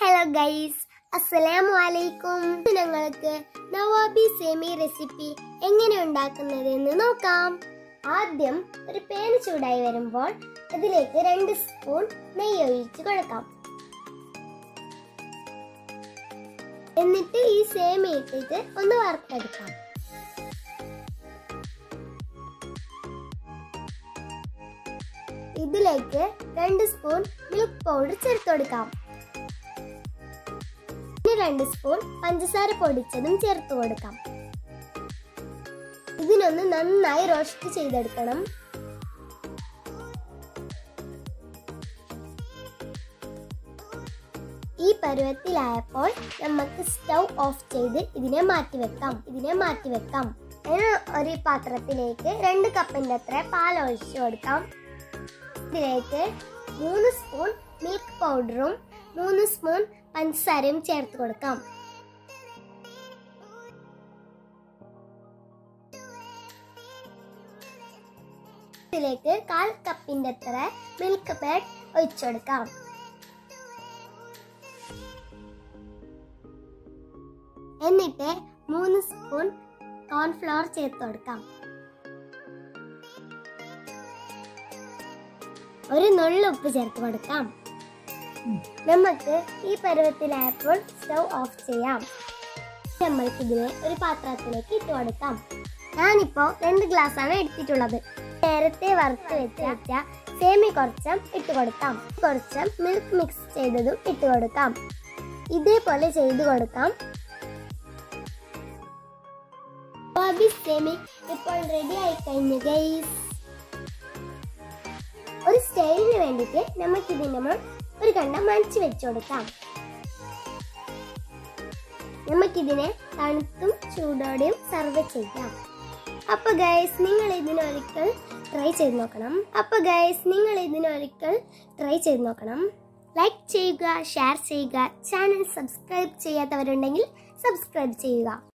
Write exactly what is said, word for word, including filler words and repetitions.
Hello guys, Assalamualaikum. ഞങ്ങൾക്ക് Nawabi സേമി recipe എങ്ങനെ ഉണ്ടാക്കുന്നതെന്ന് നോക്കാം. ആദ്യം ഒരു പാൻ ചൂടായി വരുമ്പോൾ അതിലേക്ക് രണ്ട് സ്പൂൺ നെയ്യ് ഒഴിച്ച് കൊടുക്കാം. എന്നിട്ട് ഈ സേമി ഇട്ടിട്ട് ഒന്ന് വറുത്തെടുക്കാം. ഇതിലേക്ക് രണ്ട് സ്പൂൺ മിൽക്ക് പൗഡർ ചേർത്ത് കൊടുക്കാം. രണ്ട് സ്പൂൺ പഞ്ചസാര പൊടിച്ചതും ചേർത്ത് കൊടുക്കാം. ഇതിനൊന്ന് നന്നായി റോസ്റ്റ് ചെയ്തെടുക്കണം. ഈ പരുവത്തിലായപ്പോൾ നമുക്ക് സ്റ്റൗ ഓഫ് ചെയ്ത് ഇതിനെ മാറ്റിവെക്കാം ഇതിനെ മാറ്റിവെക്കാം ഒരു പാത്രത്തിലേക്ക് രണ്ട് കപ്പിന്റെ അത്ര പാൽ ഒഴിച്ചു കൊടുക്കാം. ഇതിലേക്ക് മൂന്ന് സ്പൂൺ മിൽക്ക് പൗഡറും മൂന്ന് സ്പൂൺ പഞ്ചസാരയും ചേർത്ത് കൊടുക്കാം. ഇതിലേക്ക് കാൽ കപ്പിന്റെ അത്ര മിൽക്ക് പേഡ് ഒഴിച്ചു കൊടുക്കാം. എന്നിട്ട് മൂന്ന് സ്പൂൺ കോൺഫ്ലവർ ചേർത്ത് കൊടുക്കാം. ഒരു നുള്ളു ഉപ്പ് ചേർത്ത് കൊടുക്കാം. നമുക്ക് ഈ പരുവത്തിലായപ്പോൾ സ്റ്റൗ ഓഫ് ചെയ്യാം. നമ്മൾക്ക് ഇതിനെ ഒരു പാത്രത്തിലേക്ക് ഇട്ട് കൊടുക്കാം. ഞാനിപ്പോ രണ്ട് ഗ്ലാസ് ആണ് എടുത്തിട്ടുള്ളത്. നേരത്തെ വറുത്ത് വെച്ച വെച്ച സേമി കുറച്ചും ഇട്ട് കൊടുക്കാം. കുറച്ച് മിൽക്ക് മിക്സ് ചെയ്തതും ഇട്ട് കൊടുക്കാം. ഇതേപോലെ ചെയ്തു കൊടുക്കാം. നവാബി സേമി ഇപ്പോൾ റെഡി ആയി കഴിഞ്ഞു ഗൈസ്. ഒരു സ്റ്റൈലിന് വേണ്ടിയിട്ട് നമുക്ക് ഇതിന് ഒരു കണ്ട മണിച്ച് വെച്ചു കൊടുക്കാം. നമുക്കിതിനെ തണുത്തും ചൂടോടെയും സർവ് ചെയ്യാം. അപ്പൊ ഗൈസ് നിങ്ങൾ ഇതിനൊരിക്കൽ ട്രൈ ചെയ്ത് നോക്കണം. അപ്പൊ ഗൈസ് നിങ്ങൾ ഇതിനൊരിക്കൽ ട്രൈ ചെയ്ത് നോക്കണം. ലൈക്ക് ചെയ്യുക, ഷെയർ ചെയ്യുക, ചാനൽ സബ്സ്ക്രൈബ് ചെയ്യാത്തവരുണ്ടെങ്കിൽ സബ്സ്ക്രൈബ് ചെയ്യുക.